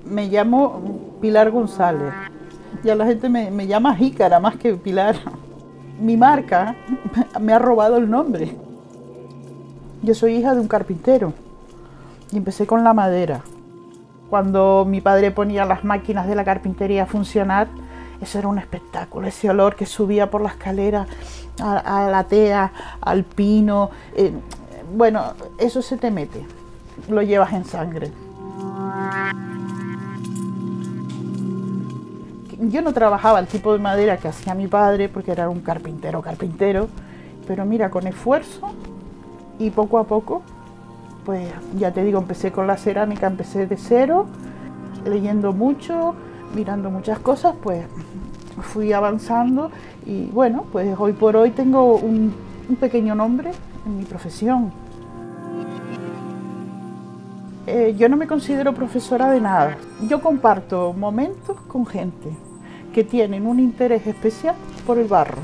Me llamo Pilar González. Ya la gente me llama Jícara más que Pilar. Mi marca me ha robado el nombre. Yo soy hija de un carpintero y empecé con la madera. Cuando mi padre ponía las máquinas de la carpintería a funcionar, eso era un espectáculo, ese olor que subía por la escalera a la tea, al pino. Bueno, eso se te mete, lo llevas en sangre. Yo no trabajaba el tipo de madera que hacía mi padre porque era un carpintero, pero mira, con esfuerzo y poco a poco, pues ya te digo, empecé con la cerámica, empecé de cero, leyendo mucho, mirando muchas cosas, pues fui avanzando y bueno, pues hoy por hoy tengo un pequeño nombre en mi profesión. Yo no me considero profesora de nada. Yo comparto momentos con gente que tienen un interés especial por el barro.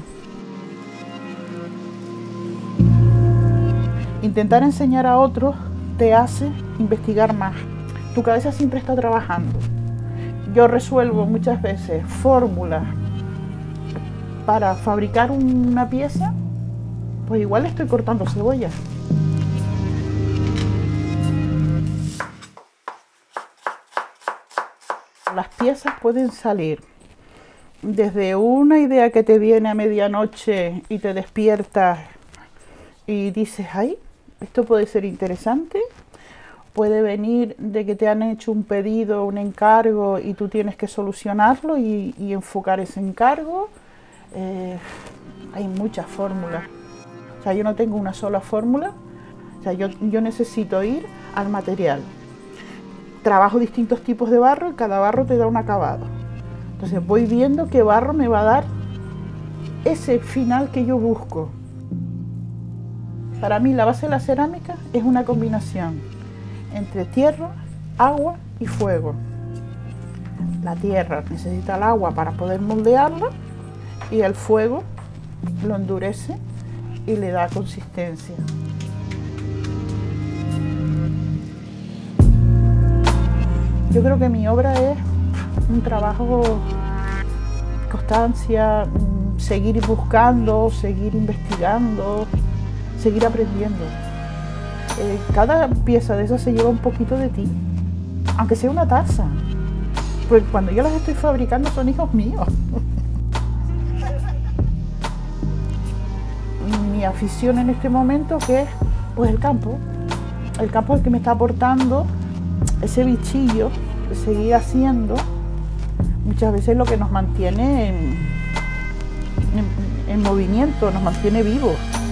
Intentar enseñar a otros te hace investigar más. Tu cabeza siempre está trabajando. Yo resuelvo muchas veces fórmulas para fabricar una pieza, pues igual estoy cortando cebollas. Las piezas pueden salir desde una idea que te viene a medianoche y te despiertas y dices, ay, esto puede ser interesante. Puede venir de que te han hecho un pedido, un encargo y tú tienes que solucionarlo y enfocar ese encargo. Hay muchas fórmulas. O sea, yo no tengo una sola fórmula. O sea, yo necesito ir al material. Trabajo distintos tipos de barro y cada barro te da un acabado. Entonces voy viendo qué barro me va a dar ese final que yo busco. Para mí la base de la cerámica es una combinación entre tierra, agua y fuego. La tierra necesita el agua para poder moldearla y el fuego lo endurece y le da consistencia. Yo creo que mi obra es un trabajo, constancia, seguir buscando, seguir investigando, seguir aprendiendo. Cada pieza de esas se lleva un poquito de ti, aunque sea una taza, porque cuando yo las estoy fabricando son hijos míos. Mi afición en este momento, que es pues el campo es el que me está aportando ese bichillo de seguir haciendo, muchas veces lo que nos mantiene en movimiento, nos mantiene vivos.